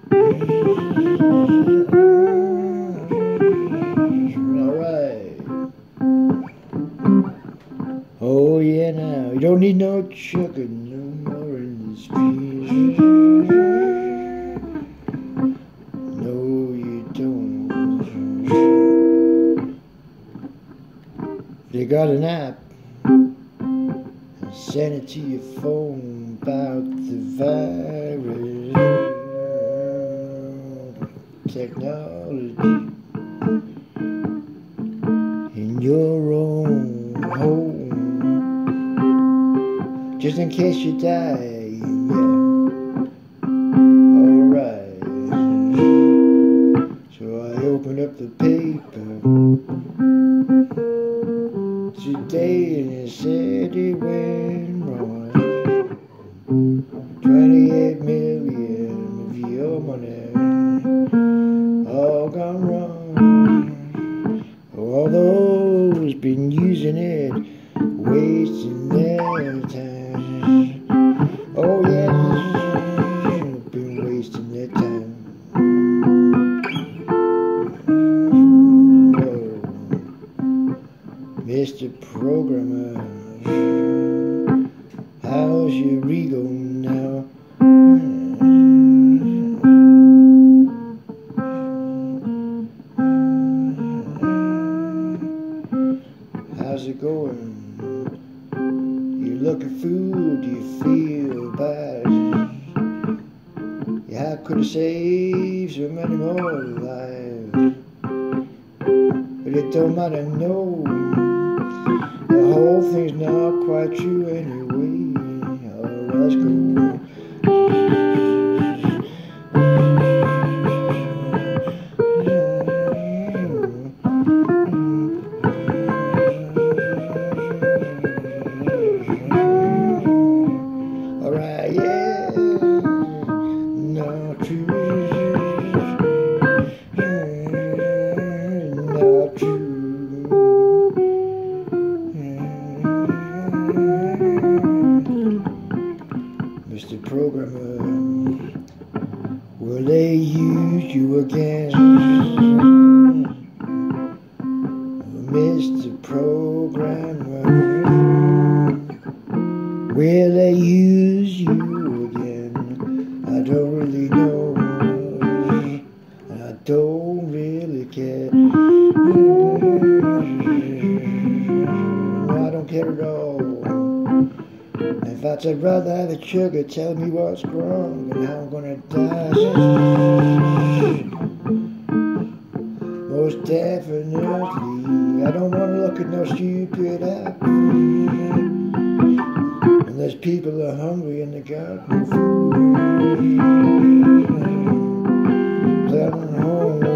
Alright. Oh yeah, now you don't need no sugar no more in this piece. No, you don't. You got an app. Send it to your phone about the virus. Technology in your own home, just in case you die. Yeah. Alright. So I opened up the paper today and it said it went wrong. 28 million of your money all gone wrong. All those been using it, wasting their time. Oh yeah, been wasting their time. Whoa. Mr. Programmer, how's your ego now? How's it going? You look at food, you feel bad. Yeah, I could have saved so many more lives, but it don't matter, no. The whole thing's not quite true anyway. Oh, let's go. Alright, yeah. Not true. Not true. Mr. Programmer, will they use you again? Mr. Programmer, will they use you again? I don't really know, and I don't really care. No, I don't care at all. In fact, I'd rather have a sugar tell me what's wrong and how I'm gonna die. Most definitely, I don't wanna look at no stupid app. Unless people are hungry and they got no food. I don't know